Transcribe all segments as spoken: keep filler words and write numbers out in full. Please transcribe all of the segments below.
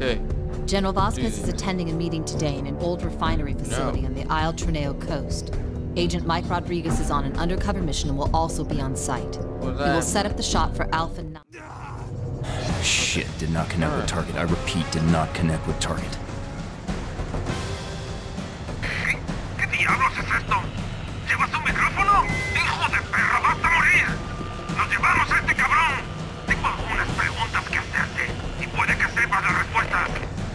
Okay. General Vasquez Dude. is attending a meeting today in an old refinery facility No. on the Isle Trineo coast. Agent Mike Rodriguez is on an undercover mission and will also be on site. What's He will that? set up the shot for Alpha nine. Shit, did not connect with Alright. target. I repeat, did not connect with target. ¿Qué diablos es esto? ¿Llevas un micrófono? ¡Hijo de perra, vas a morir! ¡Nos llevamos a este cabrón! Tengo algunas preguntas que hacerte y puede que sepas las respuestas.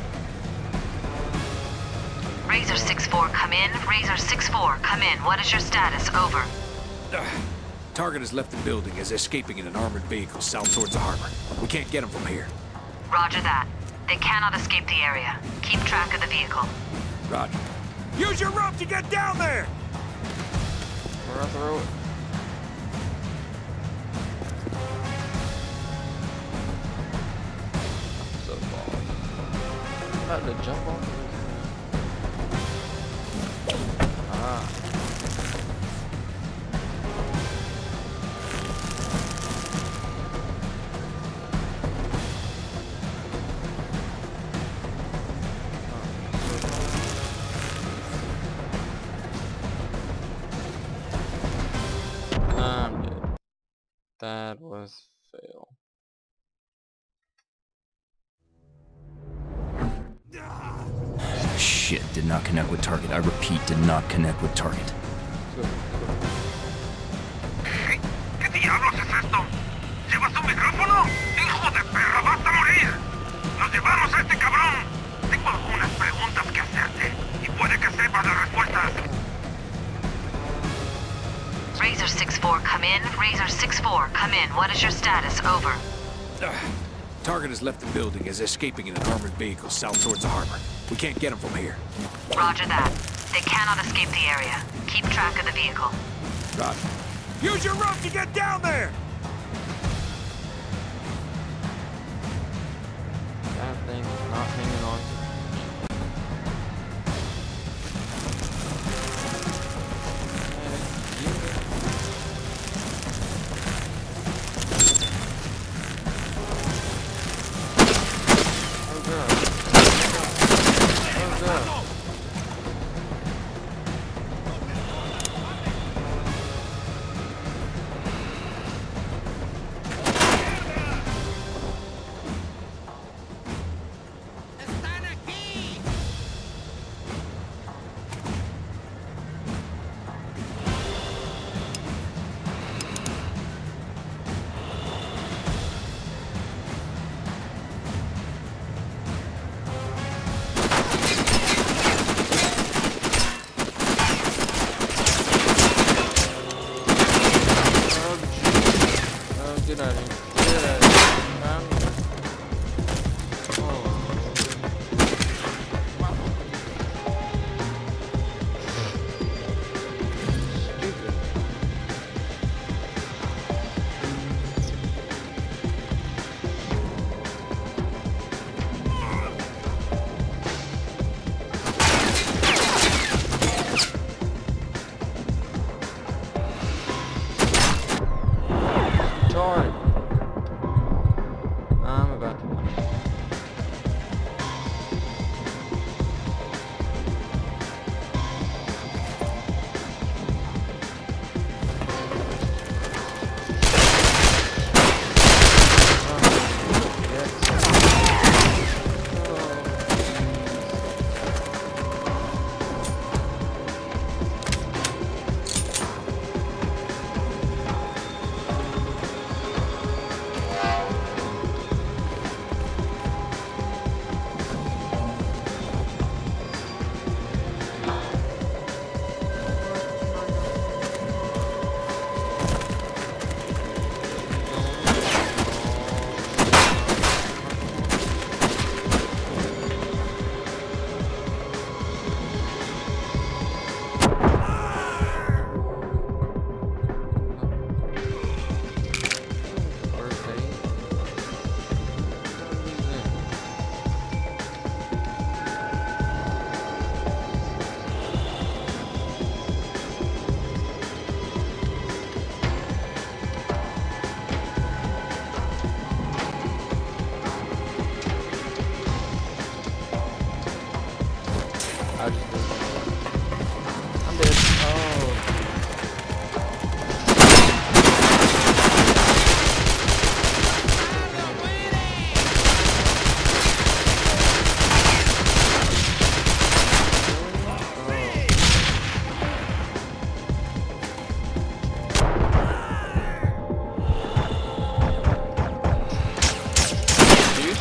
Razor six four, come in. Razor six four, come in. What is your status? Over. Target has left the building, is escaping in an armored vehicle south towards the harbor. We can't get him from here. Roger that. They cannot escape the area. Keep track of the vehicle. Roger. Use your rope to get down there! Where I throw it? So far. About to jump off of this. Ah. I'm dead. That was fail. Shit, did not connect with target. I repeat, did not connect with target. ¿Qué diablos es esto? ¿Llevas un micrófono? ¡Hijo de perra, vas a morir! ¡Nos llevamos a este cabrón! Tengo algunas preguntas que hacerte y puede que sepas las respuestas. Razor six four, come in. Razor six four, come in. What is your status? Over. Target has left the building, is escaping in an armored vehicle south towards the harbor. We can't get him from here. Roger that. They cannot escape the area. Keep track of the vehicle. Roger. Use your rope to get down there! That thing is not hanging on.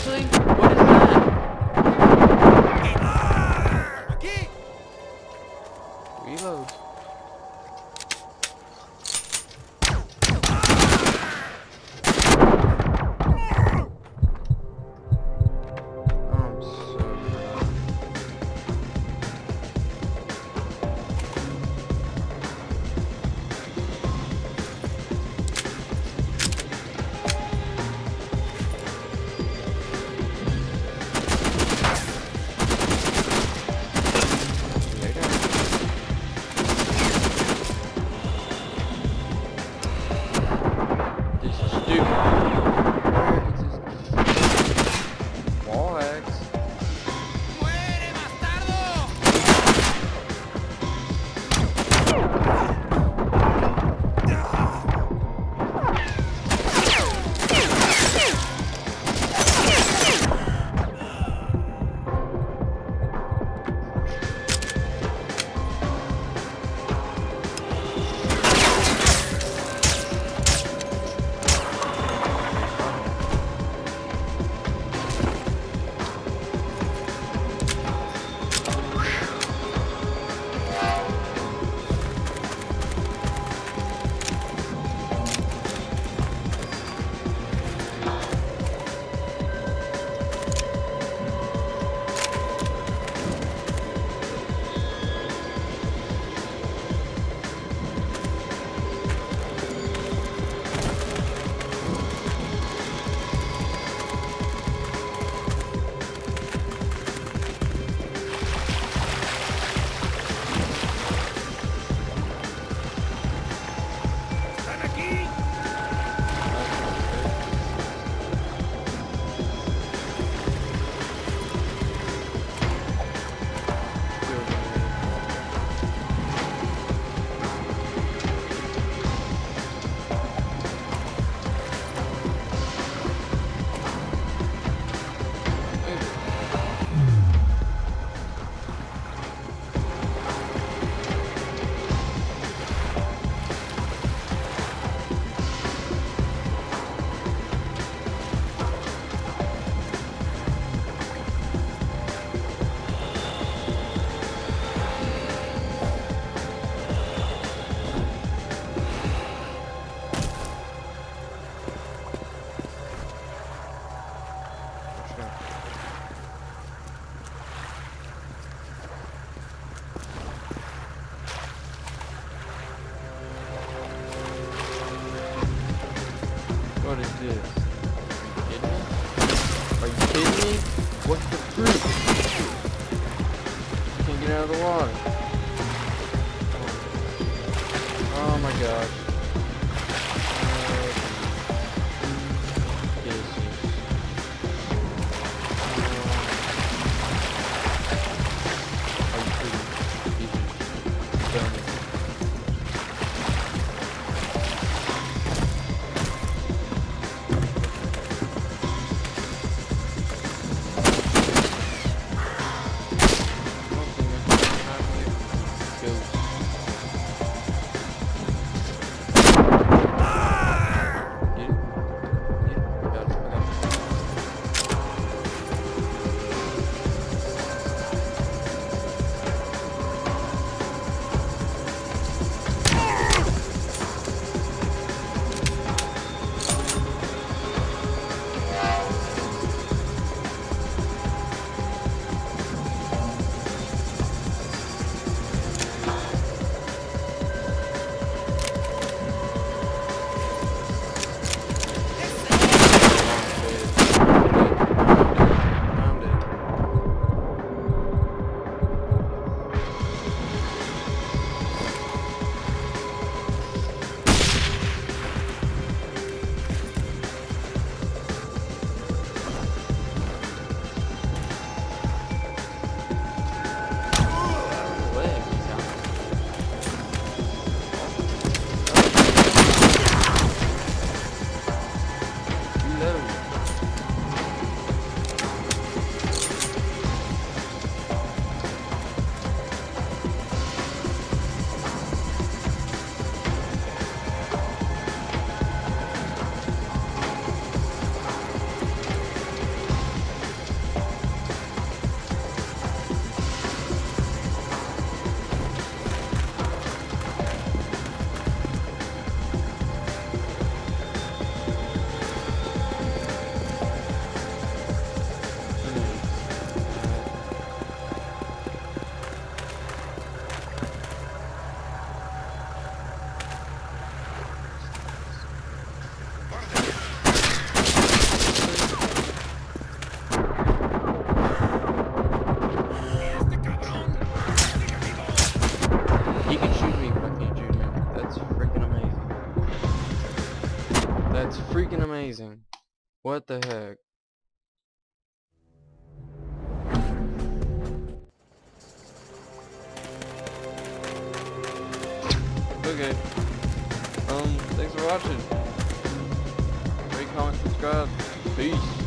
actually? What is that? Reload. I'm so proud. What is this? Are you kidding me? Are you kidding me? What's the fruit? Can't get out of the water. Oh my gosh. What is this? Are you kidding me? Dummy. amazing. What the heck? Okay. Um, thanks for watching. Rate, comment, subscribe. Peace.